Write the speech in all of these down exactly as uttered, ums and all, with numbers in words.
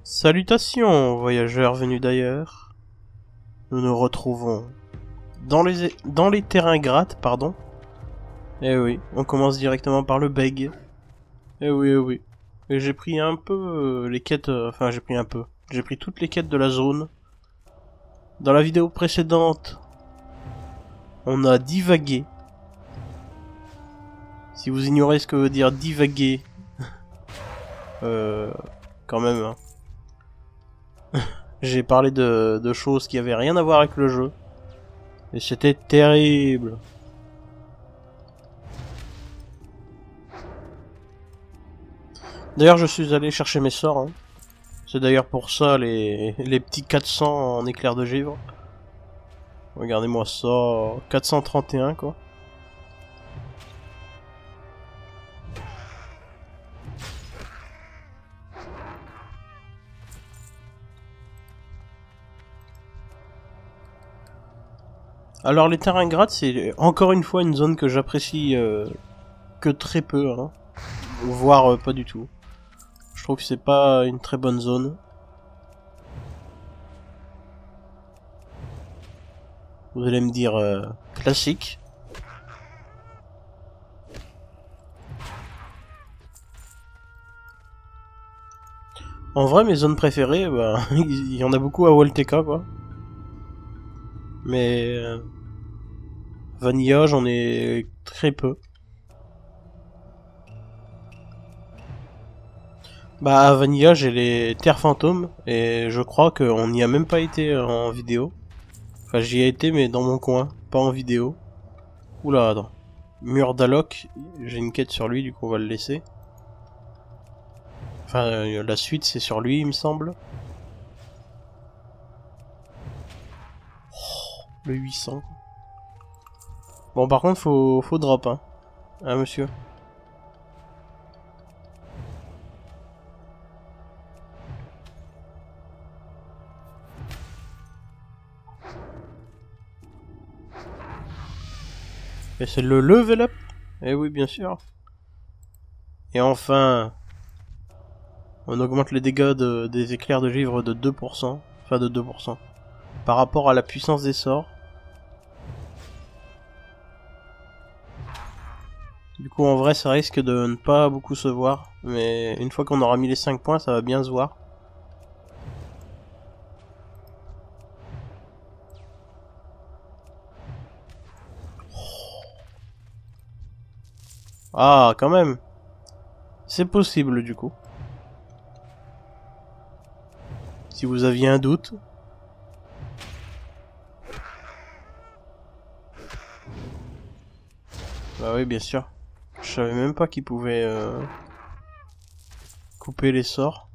Salutations, voyageurs venus d'ailleurs. Nous nous retrouvons dans les, dans les terrains grattes, pardon. Eh oui, on commence directement par le beg. Eh oui, eh oui. Et j'ai pris un peu euh, les quêtes... euh, Enfin, j'ai pris un peu. J'ai pris toutes les quêtes de la zone. Dans la vidéo précédente, on a divagué. Si vous ignorez ce que veut dire divaguer, euh, quand même, hein. J'ai parlé de, de choses qui avaient rien à voir avec le jeu. Et c'était terrible. D'ailleurs, je suis allé chercher mes sorts. Hein. C'est d'ailleurs pour ça les, les petits quatre cents en éclair de givre. Regardez-moi ça. quatre cent trente et un quoi. Alors les terrains grattes, c'est encore une fois une zone que j'apprécie euh, que très peu. Hein. Voire euh, pas du tout. Je trouve que c'est pas une très bonne zone. Vous allez me dire euh, classique. En vrai, mes zones préférées, bah, il y en a beaucoup à Walteka, quoi. Mais euh, Vanilla, j'en ai très peu. Bah, à Vanilla, j'ai les terres fantômes, et je crois qu'on n'y a même pas été en vidéo. Enfin, j'y ai été, mais dans mon coin, pas en vidéo. Oula, attends. Mur d'Alok, j'ai une quête sur lui, du coup on va le laisser. Enfin, euh, la suite c'est sur lui, il me semble. Oh, le huit cents. Bon, par contre, faut, faut drop, hein. Hein, monsieur? Et c'est le level up? Eh oui, bien sûr. Et enfin, on augmente les dégâts de, des éclairs de givre de deux pour cent. Enfin, de deux pour cent. Par rapport à la puissance des sorts. Du coup, en vrai, ça risque de ne pas beaucoup se voir. Mais une fois qu'on aura mis les cinq points, ça va bien se voir. Ah, quand même. C'est possible, du coup. Si vous aviez un doute. Bah oui, bien sûr. Je savais même pas qu'il pouvait euh, couper les sorts.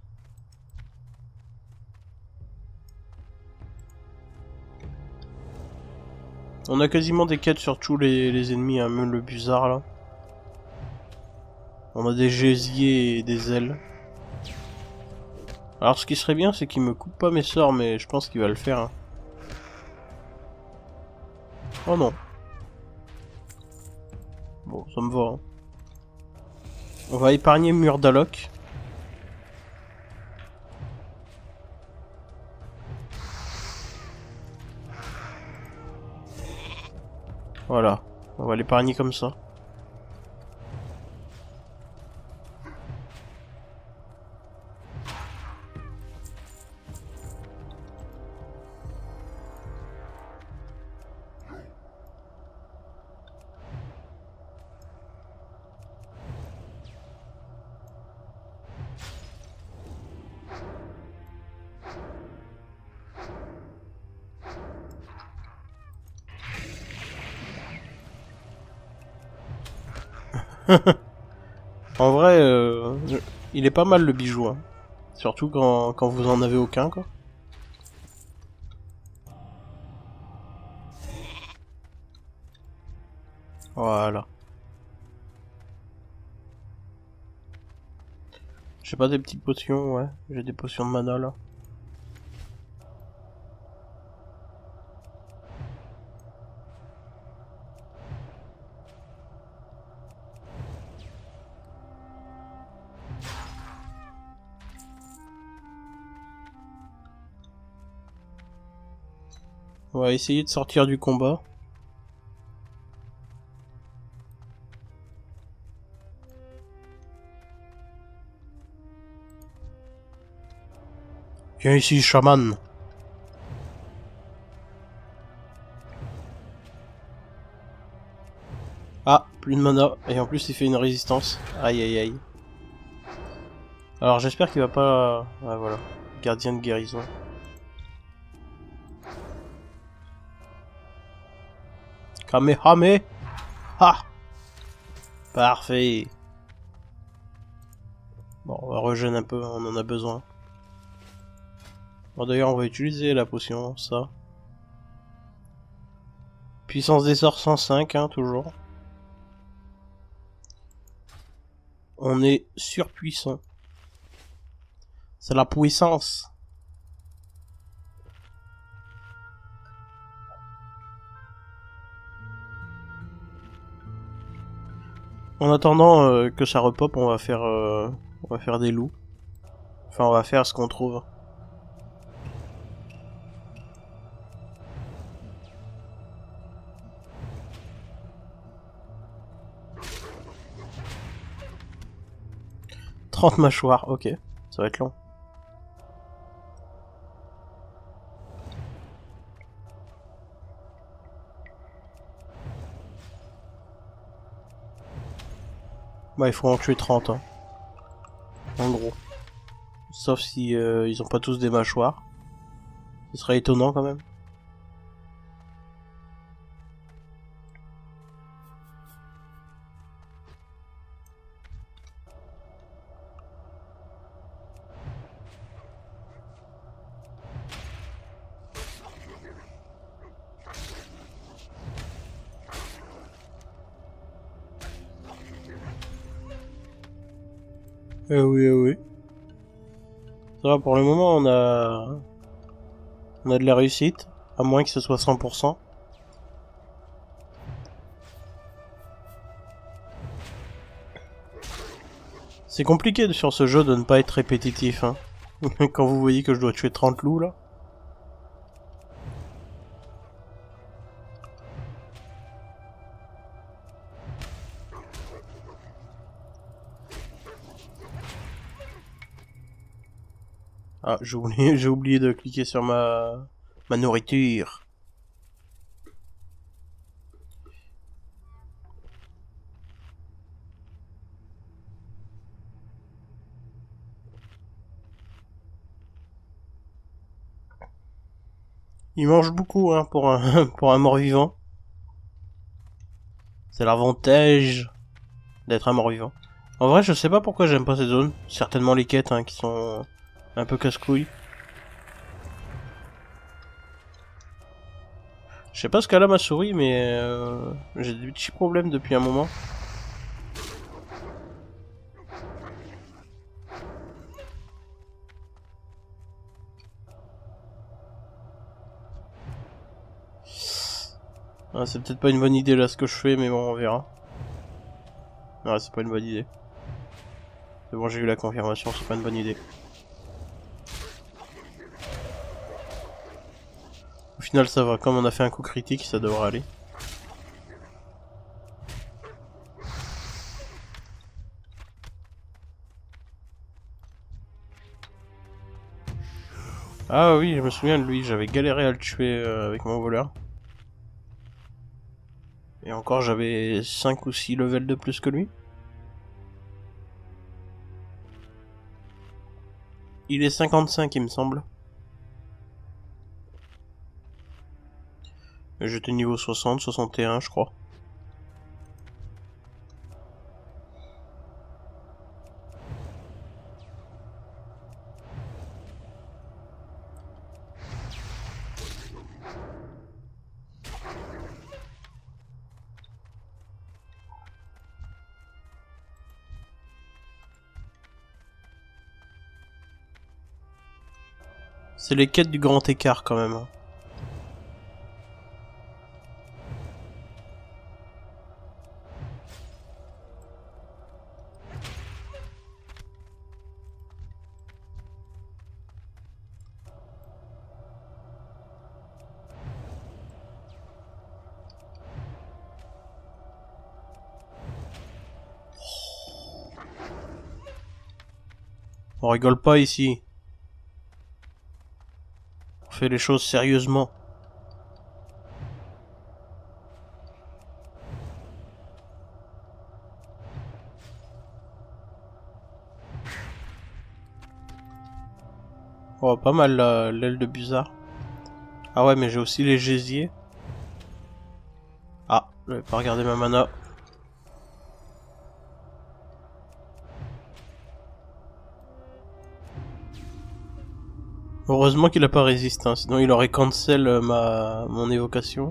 On a quasiment des quêtes sur tous les, les ennemis, hein, même le Buzard là. On a des gésiers et des ailes. Alors ce qui serait bien, c'est qu'il me coupe pas mes sorts, mais je pense qu'il va le faire. Hein. Oh non. Bon, ça me va. Hein. On va épargner Mur d'Alok. Voilà. On va l'épargner comme ça. En vrai, euh, il est pas mal le bijou. Hein. Surtout quand, quand vous en avez aucun, quoi. Voilà. J'ai pas des petites potions, ouais. J'ai des potions de mana, là. On va essayer de sortir du combat. Viens ici, chaman. Ah, plus de mana. Et en plus, il fait une résistance. Aïe, aïe, aïe. Alors, j'espère qu'il va pas... Ah, voilà. Gardien de guérison. Kamehame. Ah. Parfait. Bon, on va régénérer un peu, on en a besoin. Bon, d'ailleurs, on va utiliser la potion, ça. Puissance des sorts cent cinq, hein, toujours. On est surpuissant. C'est la puissance. En attendant euh, que ça repop, on va faire, euh, on va faire des loups. Enfin, on va faire ce qu'on trouve. trente mâchoires, ok. Ça va être long. Bah, il faut en tuer trente, hein. En gros. Sauf si euh, ils ont pas tous des mâchoires. Ce serait étonnant quand même. Eh oui, eh oui. Ça va, pour le moment, on a... On a de la réussite. À moins que ce soit cent pour cent. C'est compliqué sur ce jeu de ne pas être répétitif, hein. Quand vous voyez que je dois tuer trente loups, là. Ah, j'ai oublié, j'ai oublié de cliquer sur ma... ma nourriture. Il mange beaucoup, hein, pour un, pour un mort-vivant. C'est l'avantage d'être un mort-vivant. En vrai, je sais pas pourquoi j'aime pas cette zone. Certainement les quêtes, hein, qui sont un peu casse-couilles. Je sais pas ce qu'elle a ma souris, mais euh, j'ai des petits problèmes depuis un moment. Ah, c'est peut-être pas une bonne idée là ce que je fais, mais bon, on verra. Ouais, c'est pas une bonne idée. C'est bon, j'ai eu la confirmation, c'est pas une bonne idée. Au final, ça va. Comme on a fait un coup critique, ça devrait aller. Ah oui, je me souviens de lui, j'avais galéré à le tuer euh, avec mon voleur. Et encore, j'avais cinq ou six levels de plus que lui. Il est cinquante-cinq, il me semble. J'étais niveau soixante, soixante et un, je crois. C'est les quêtes du grand écart quand même. On rigole pas ici. On fait les choses sérieusement. Oh, pas mal l'aile de Buzard. Ah ouais, mais j'ai aussi les gésiers. Ah, j'avais pas regardé ma mana. Heureusement qu'il a pas résisté, hein, sinon il aurait cancel ma mon évocation.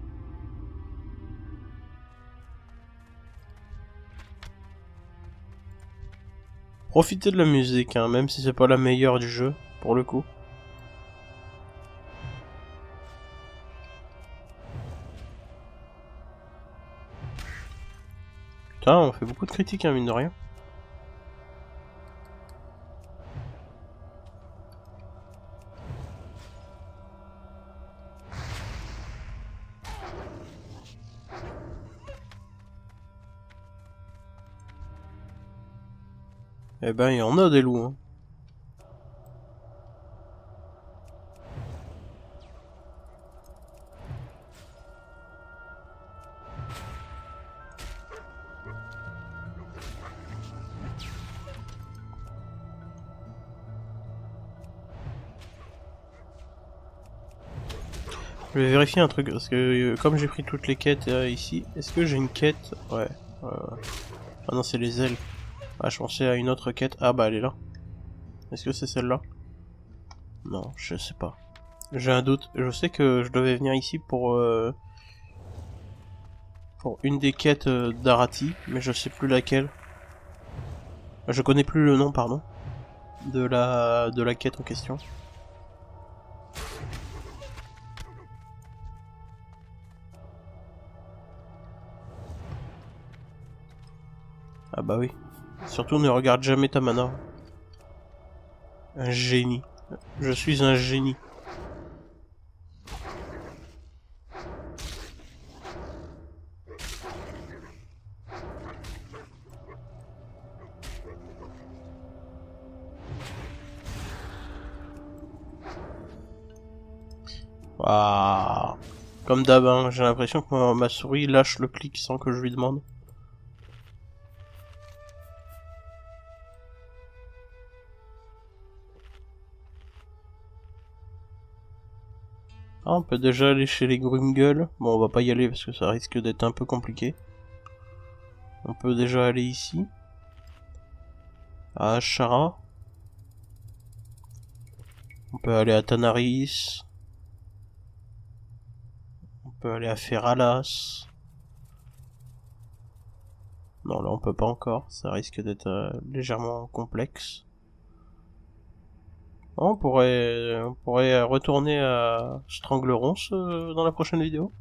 Profitez de la musique, hein, même si c'est pas la meilleure du jeu, pour le coup. Putain, on fait beaucoup de critiques, hein, mine de rien. Eh ben, il y en a des loups, hein. Je vais vérifier un truc, parce que euh, comme j'ai pris toutes les quêtes euh, ici, est-ce que j'ai une quête? Ouais. Euh... Ah non, c'est les ailes. Ah, je pensais à une autre quête. Ah bah elle est là. Est-ce que c'est celle-là? Non, je sais pas. J'ai un doute. Je sais que je devais venir ici pour... Euh... pour une des quêtes euh, d'Arati, mais je sais plus laquelle. Je connais plus le nom, pardon. De la, de la quête en question. Ah bah oui. Surtout ne regarde jamais ta mana. Un génie. Je suis un génie. Waouh. Comme d'hab, hein, j'ai l'impression que ma, ma souris lâche le clic sans que je lui demande. Ah, on peut déjà aller chez les Grumgull. Bon, on va pas y aller parce que ça risque d'être un peu compliqué. On peut déjà aller ici. À Ashara. On peut aller à Tanaris. On peut aller à Feralas. Non, là on peut pas encore. Ça risque d'être euh, légèrement complexe. On pourrait, on pourrait retourner à Stranglerons euh, dans la prochaine vidéo.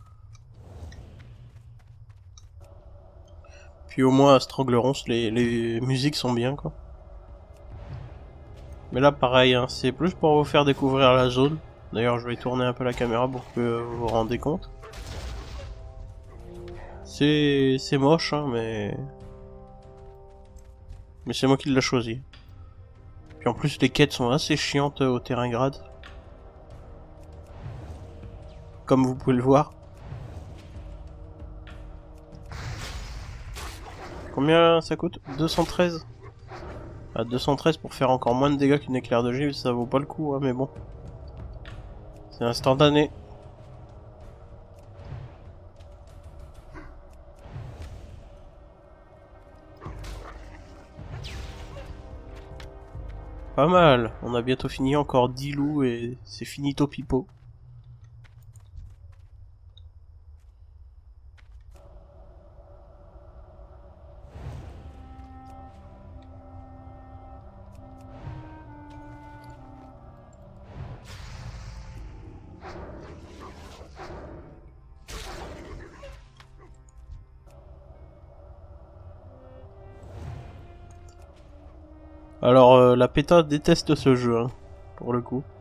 Puis au moins à Stranglerons, les, les musiques sont bien, quoi. Mais là pareil, hein, c'est plus pour vous faire découvrir la zone. D'ailleurs je vais tourner un peu la caméra pour que vous vous rendez compte. C'est c'est moche, hein, mais... Mais c'est moi qui l'ai choisi. Puis en plus les quêtes sont assez chiantes au terrain grade. Comme vous pouvez le voir. Combien ça coûte? deux cent treize. À deux cent treize pour faire encore moins de dégâts qu'une éclair de givre, ça vaut pas le coup, hein, mais bon. C'est instantané. Pas mal, on a bientôt fini, encore dix loups et c'est finito pipo. Alors euh, la PETA déteste ce jeu, hein, pour le coup.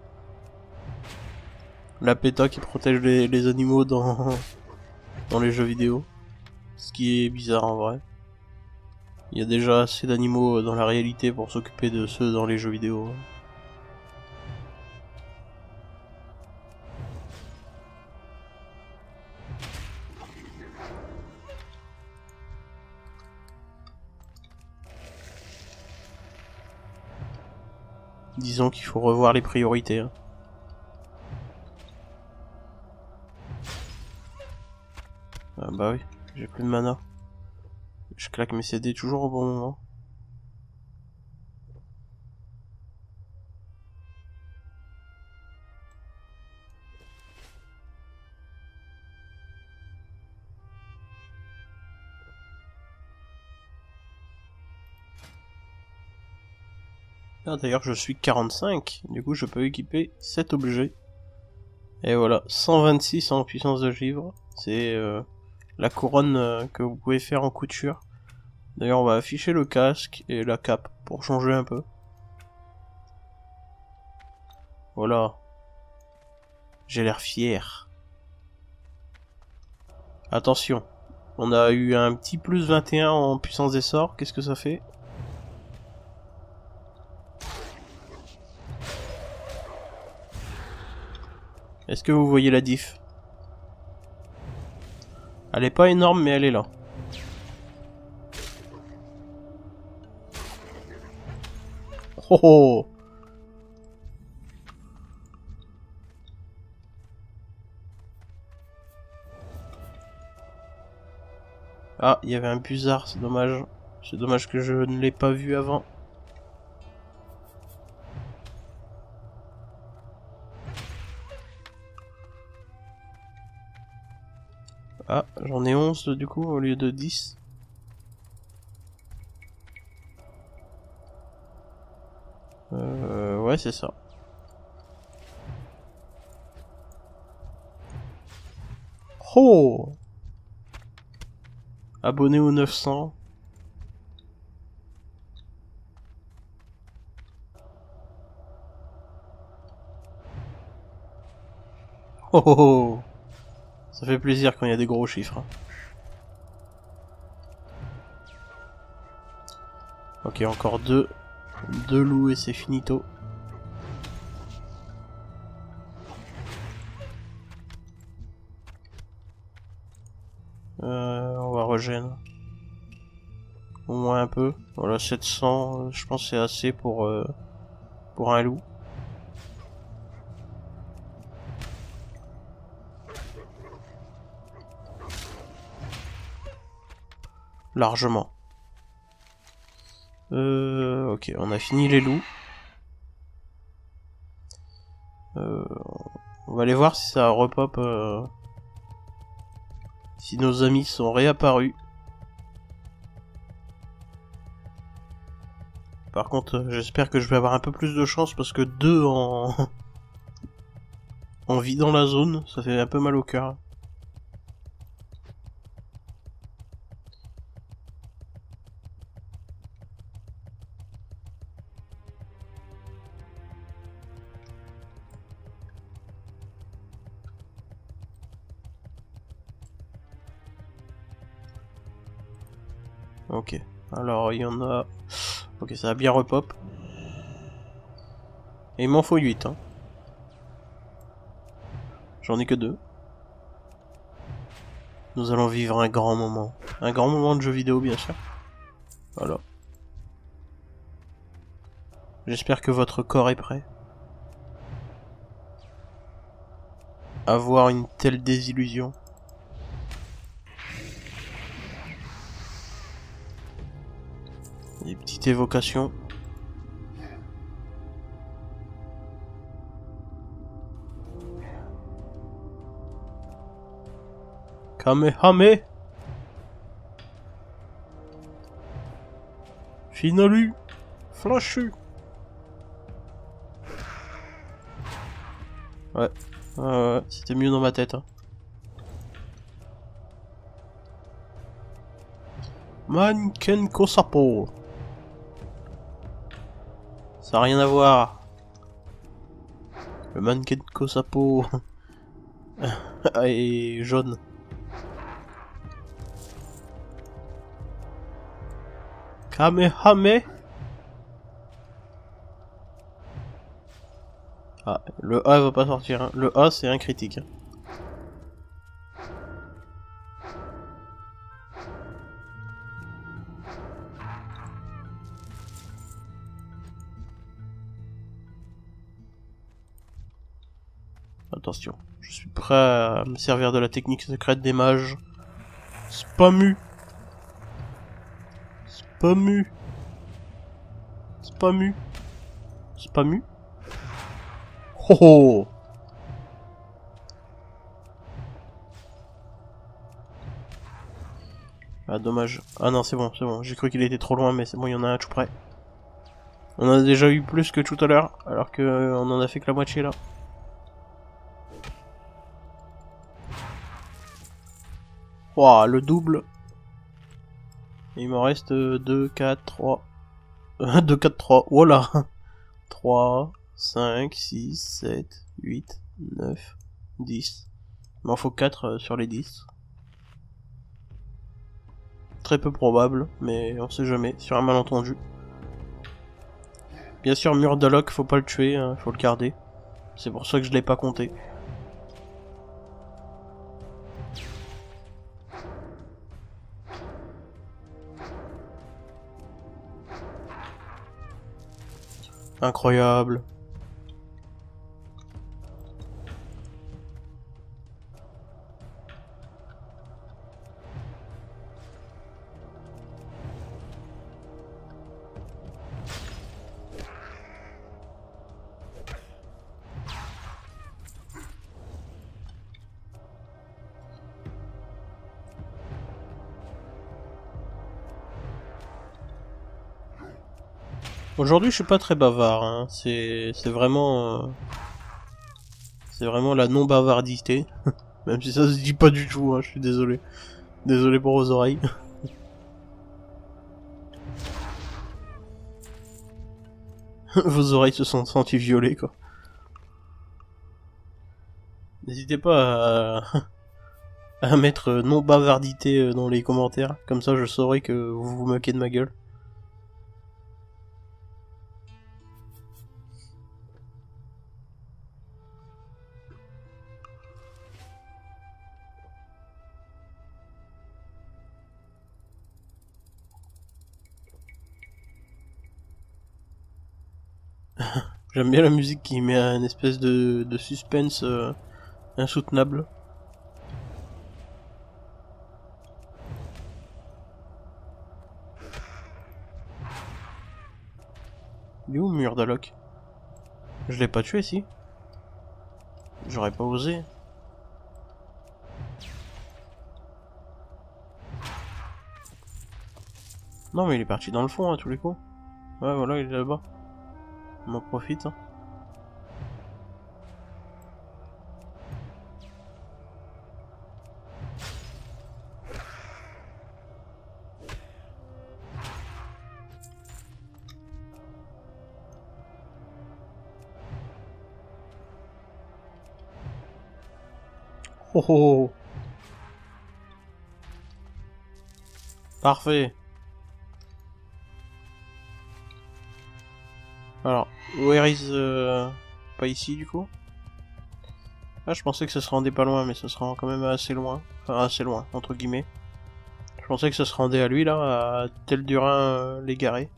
La PETA qui protège les, les animaux dans, dans les jeux vidéo. Ce qui est bizarre en vrai. Il y a déjà assez d'animaux dans la réalité pour s'occuper de ceux dans les jeux vidéo. Disons qu'il faut revoir les priorités. Hein. Ah bah oui, j'ai plus de mana. Je claque mes C D toujours au bon moment. Ah, d'ailleurs je suis quarante-cinq, du coup je peux équiper cet objet. Et voilà, cent vingt-six en puissance de givre. C'est euh, la couronne euh, que vous pouvez faire en couture. D'ailleurs on va afficher le casque et la cape pour changer un peu. Voilà. J'ai l'air fier. Attention. On a eu un petit plus vingt et un en puissance des sorts. Qu'est-ce que ça fait? Est-ce que vous voyez la diff? Elle est pas énorme mais elle est là. Oh oh! Ah, il y avait un buzzard, c'est dommage. C'est dommage que je ne l'ai pas vu avant. Ah, j'en ai onze du coup au lieu de dix. Euh, ouais, c'est ça. Oh! Abonné aux neuf cents. Oh oh oh! Ça fait plaisir quand il y a des gros chiffres. Ok, encore deux. Deux loups et c'est finito. Euh, on va régénérer. Au moins un peu. Voilà, sept cents, euh, je pense que c'est assez pour, euh, pour un loup. Largement. Euh, ok, on a fini les loups. Euh, on va aller voir si ça repop. Euh, si nos amis sont réapparus. Par contre, euh, j'espère que je vais avoir un peu plus de chance parce que deux en... en vidant la zone, ça fait un peu mal au cœur. Ok, alors il y en a... Ok, ça a bien repop. Et il m'en faut huit, hein. J'en ai que deux. Nous allons vivre un grand moment. Un grand moment de jeu vidéo, bien sûr. Voilà. J'espère que votre corps est prêt. Avoir une telle désillusion. Des petites évocations. Kamehame. Finalu. Flashu. Ouais. Euh, c'était mieux dans ma tête. Hein. Manken Kosapo. Ça n'a rien à voir. Le Manken Kosapo est jaune. Kamehame. Ah, le A va pas sortir. Hein. Le A c'est un critique. Hein. Attention, je suis prêt à me servir de la technique secrète des mages. Spamu. Spamu. Spamu. Spamu. Oh oh. Ah dommage. Ah non c'est bon, c'est bon. J'ai cru qu'il était trop loin mais c'est bon, il y en a un tout près. On en a déjà eu plus que tout à l'heure, alors que euh, on en a fait que la moitié là. Ouah, le double. Et il m'en reste deux, quatre, trois. deux, quatre, trois. Voilà. trois, cinq, six, sept, huit, neuf, dix. Il m'en faut quatre sur les dix. Très peu probable, mais on sait jamais, sur un malentendu. Bien sûr, Murderlock, faut pas le tuer, hein, faut le garder. C'est pour ça que je l'ai pas compté. Incroyable. Aujourd'hui, je suis pas très bavard, hein. C'est c'est vraiment... Euh... C'est vraiment la non-bavardité. Même si ça se dit pas du tout, hein, je suis désolé. Désolé pour vos oreilles. Vos oreilles se sont senties violées, quoi. N'hésitez pas à... à mettre non-bavardité dans les commentaires. Comme ça, je saurai que vous vous moquez de ma gueule. J'aime bien la musique qui met un espèce de, de suspense euh, insoutenable. Il est où Murderlock? Je l'ai pas tué si? J'aurais pas osé. Non mais il est parti dans le fond à tous les coups. Ouais voilà, il est là-bas. On en profite. Hein. Oh, oh, oh. Parfait. Alors, where is... Euh... Pas ici du coup. Ah, je pensais que ça se rendait pas loin, mais ça se rend quand même assez loin. Enfin, assez loin, entre guillemets. Je pensais que ça se rendait à lui, là, à Tel'Durin euh, l'Égaré.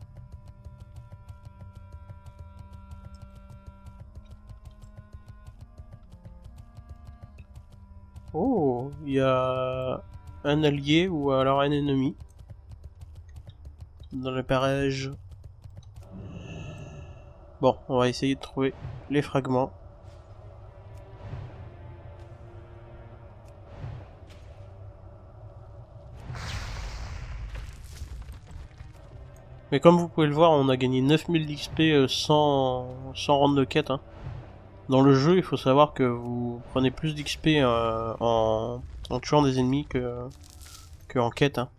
Oh, il y a un allié ou alors un ennemi dans le parages. Bon, on va essayer de trouver les fragments. Mais comme vous pouvez le voir, on a gagné neuf mille d'X P sans, sans rendre de quête. Hein. Dans le jeu, il faut savoir que vous prenez plus d'X P euh, en, en tuant des ennemis que, que en quête. Hein.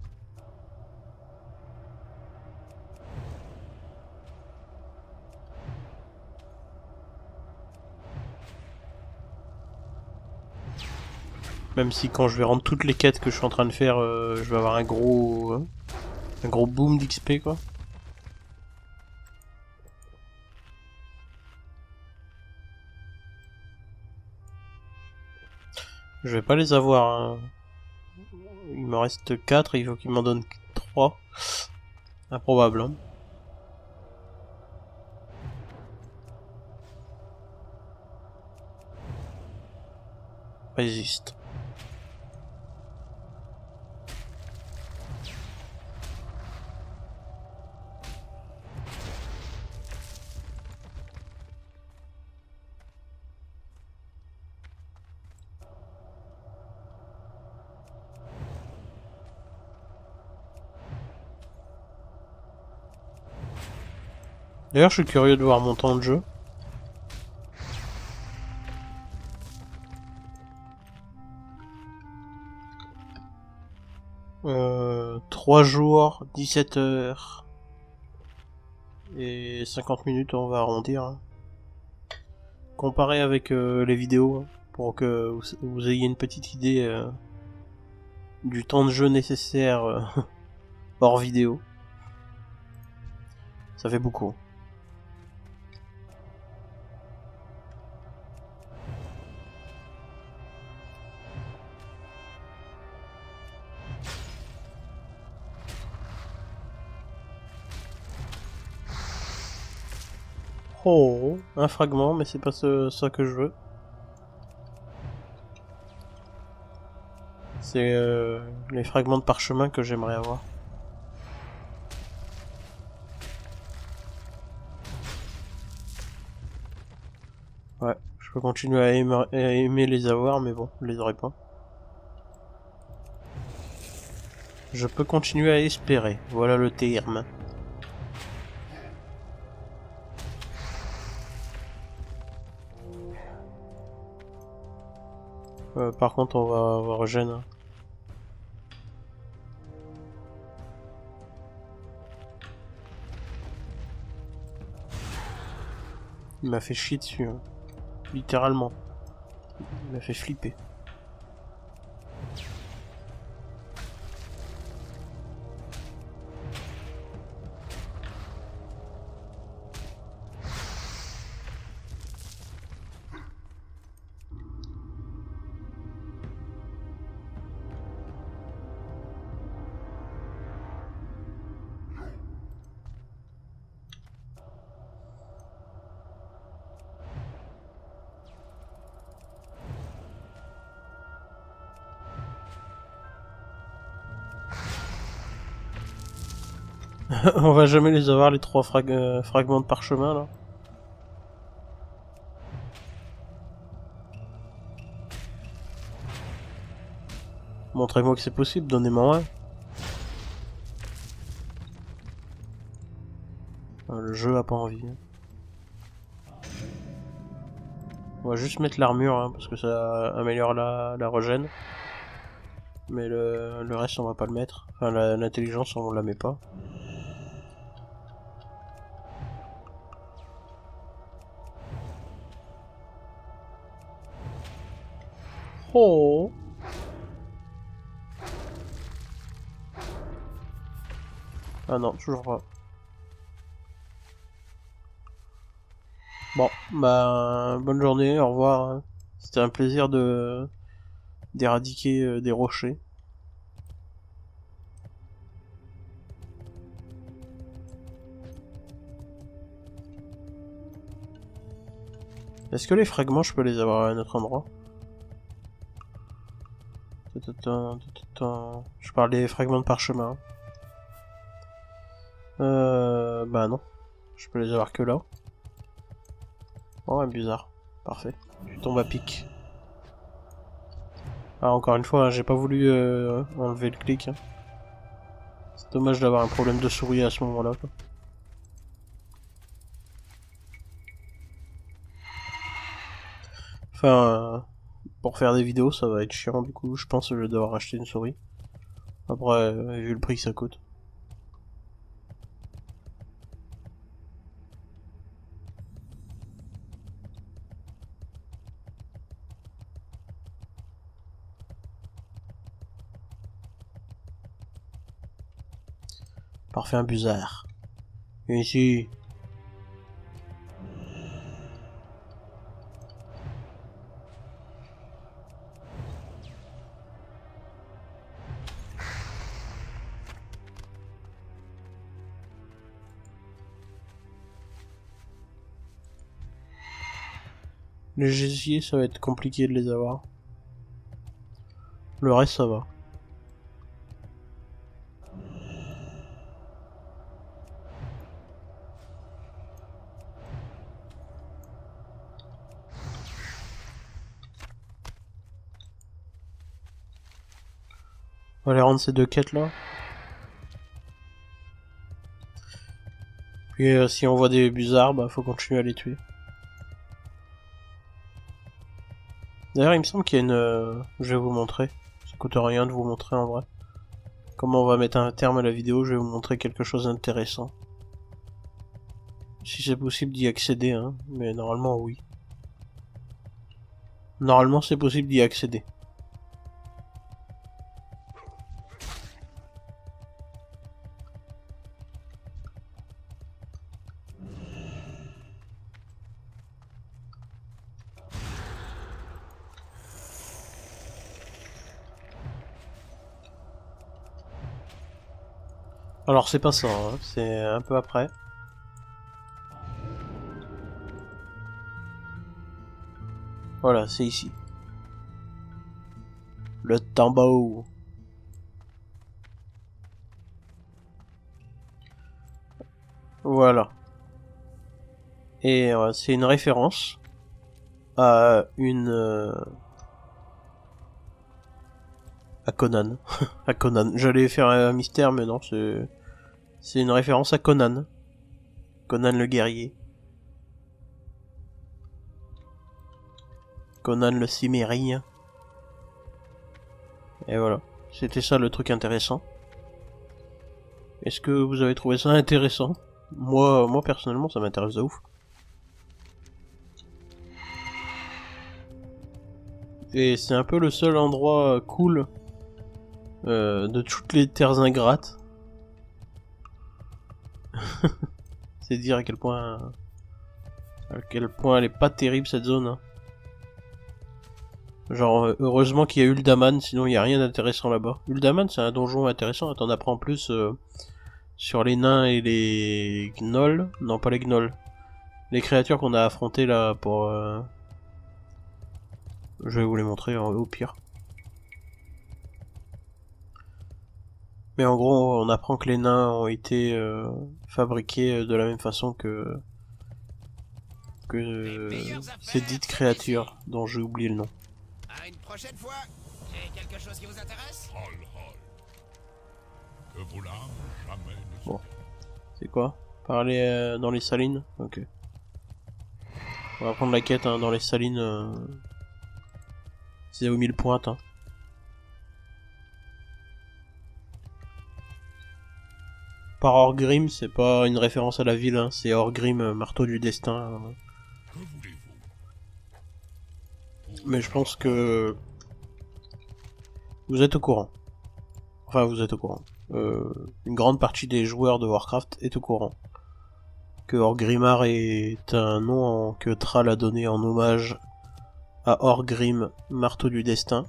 Même si quand je vais rendre toutes les quêtes que je suis en train de faire, euh, je vais avoir un gros, euh, un gros boom d'X P quoi. Je vais pas les avoir. Hein. Il me reste quatre, il faut qu'il m'en donne trois. Improbable. Hein. Résiste. D'ailleurs, je suis curieux de voir mon temps de jeu. Euh, trois jours, dix-sept heures et cinquante minutes, on va arrondir. Hein. Comparé avec euh, les vidéos, hein, pour que vous, vous ayez une petite idée euh, du temps de jeu nécessaire euh, hors vidéo. Ça fait beaucoup. Oh, un fragment, mais c'est pas ce, ça que je veux. C'est euh, les fragments de parchemin que j'aimerais avoir. Ouais, je peux continuer à aimer, à aimer les avoir, mais bon, je les aurai pas. Je peux continuer à espérer, voilà le terme. Euh, par contre, on va avoir Eugène. Il m'a fait chier dessus, hein. Littéralement. Il m'a fait flipper. On va jamais les avoir, les trois frag euh, fragments de parchemin, là. Montrez-moi que c'est possible, donnez-moi un. Euh, le jeu a pas envie. On va juste mettre l'armure, hein, parce que ça améliore la, la régène. Mais le, le reste, on va pas le mettre. Enfin, l'intelligence, on la met pas. Oh. Ah non, toujours pas. Bon, bah, bonne journée, au revoir. C'était un plaisir de d'éradiquer euh, des rochers. Est-ce que les fragments, je peux les avoir à un autre endroit? Je parle des fragments de parchemin. Euh... Bah non. Je peux les avoir que là. Oh, ouais, bizarre. Parfait. Tu tombes à pic. Ah, encore une fois, hein, j'ai pas voulu euh, enlever le clic. Hein. C'est dommage d'avoir un problème de souris à ce moment-là. Enfin, euh, pour faire des vidéos, ça va être chiant, du coup, je pense que je vais devoir acheter une souris. Après, euh, vu le prix que ça coûte. Parfait, un busard. Et ici. Les gésiers, ça va être compliqué de les avoir. Le reste, ça va. On va aller rendre ces deux quêtes là. Puis euh, si on voit des busards, bah faut continuer à les tuer. D'ailleurs il me semble qu'il y a une... Euh... Je vais vous montrer. Ça coûte rien de vous montrer en vrai. Comment on va mettre un terme à la vidéo, je vais vous montrer quelque chose d'intéressant. Si c'est possible d'y accéder, hein. Mais normalement oui. Normalement c'est possible d'y accéder. Alors c'est pas ça, hein. C'est un peu après. Voilà, c'est ici. Le tambour. Voilà. Et euh, c'est une référence à une... Euh... à Conan. à Conan. J'allais faire un mystère, mais non, c'est... C'est une référence à Conan. Conan le guerrier. Conan le cimérien. Et voilà. C'était ça le truc intéressant. Est-ce que vous avez trouvé ça intéressant? Moi, moi personnellement, ça m'intéresse de ouf. Et c'est un peu le seul endroit cool euh, de toutes les terres ingrates. C'est dire à quel point... à quel point elle est pas terrible cette zone. Hein. Genre, heureusement qu'il y a Uldaman, sinon il n'y a rien d'intéressant là-bas. Uldaman, c'est un donjon intéressant, t'en apprends plus euh, sur les nains et les gnolls. Non, pas les gnolls. Les créatures qu'on a affrontées là pour... Euh... Je vais vous les montrer au pire. Mais en gros, on apprend que les nains ont été euh, fabriqués de la même façon que... que euh, ces dites créatures dont j'ai oublié le nom. À une prochaine fois. J'ai quelque chose qui vous intéresse? Hol, hol. Que vous l'âme jamais ne Bon. C'est quoi? Parler euh, dans les salines? Ok. On va prendre la quête hein, dans les salines. Euh... C'est aux mille pointes. Hein. Par Orgrim, c'est pas une référence à la ville, hein. C'est Orgrim, euh, marteau du destin. Hein. Que voulez-vous? Mais je pense que vous êtes au courant. Enfin, vous êtes au courant. Euh, une grande partie des joueurs de Warcraft est au courant. Que Orgrimmar est un nom que Thrall a donné en hommage à Orgrim, marteau du destin.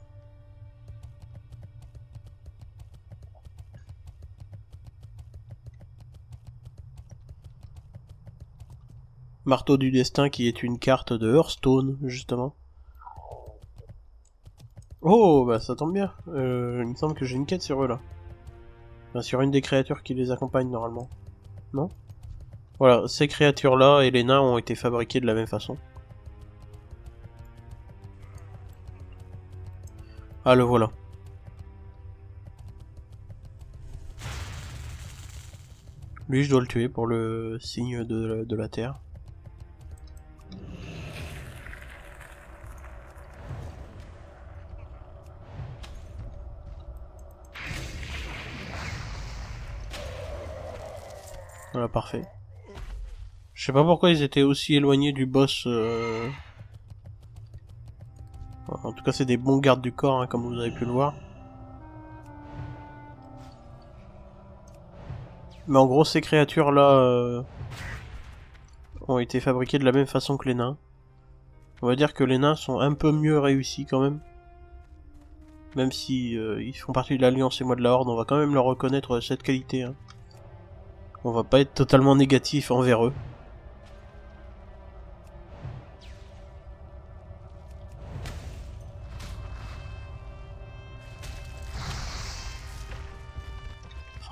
Marteau du destin qui est une carte de Hearthstone, justement. Oh, bah ça tombe bien. Euh, il me semble que j'ai une quête sur eux là. Enfin, sur une des créatures qui les accompagne normalement. Non? Voilà, ces créatures là et les nains ont été fabriqués de la même façon. Ah, le voilà. Lui, je dois le tuer pour le signe de la, de la terre. Voilà, parfait. Je sais pas pourquoi ils étaient aussi éloignés du boss. Euh... En tout cas, c'est des bons gardes du corps, hein, comme vous avez pu le voir. Mais en gros, ces créatures-là euh... ont été fabriquées de la même façon que les nains. On va dire que les nains sont un peu mieux réussis quand même. Même si euh, ils font partie de l'Alliance et moi de la Horde, on va quand même leur reconnaître cette qualité. Hein. On va pas être totalement négatif envers eux.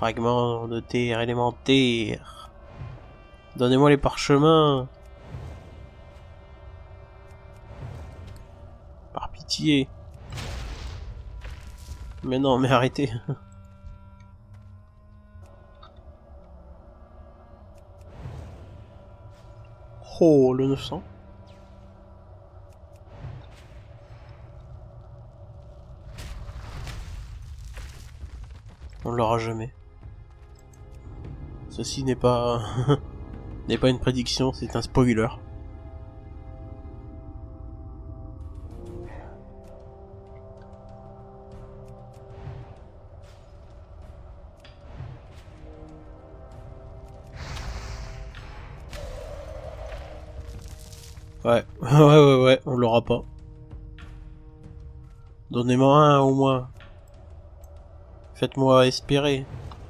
Fragments de terre élémentaire. Donnez-moi les parchemins. Par pitié. Mais non, mais arrêtez. Oh, le neuf cents. On l'aura jamais. Ceci n'est pas... n'est pas une prédiction, c'est un spoiler. Ouais, ouais, ouais, ouais, on l'aura pas. Donnez-moi un au moins. Faites-moi espérer.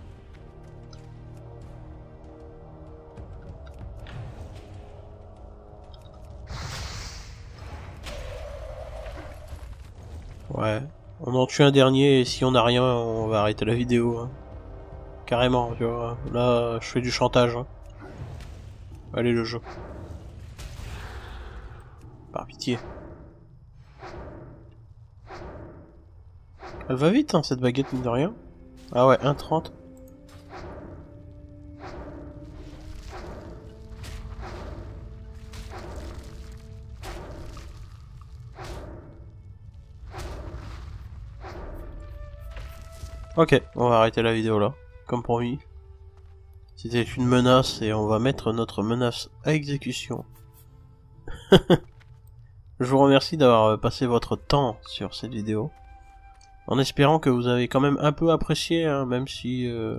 Ouais, on en tue un dernier et si on a rien, on va arrêter la vidéo. Hein. Carrément, tu vois. Là, je fais du chantage. Hein. Allez, le jeu. Par pitié. Elle va vite, hein, cette baguette, mine de rien. Ah ouais, un trente. Ok, on va arrêter la vidéo là, comme promis. C'était une menace et on va mettre notre menace à exécution. Je vous remercie d'avoir passé votre temps sur cette vidéo. En espérant que vous avez quand même un peu apprécié, hein, même si... Euh...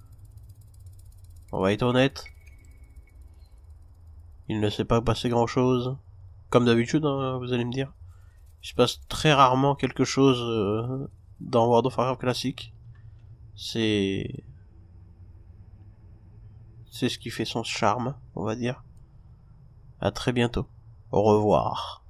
On va être honnête. Il ne s'est pas passé grand chose. Comme d'habitude, hein, vous allez me dire. Il se passe très rarement quelque chose euh, dans World of Warcraft classique. C'est... C'est ce qui fait son charme, on va dire. À très bientôt. Au revoir.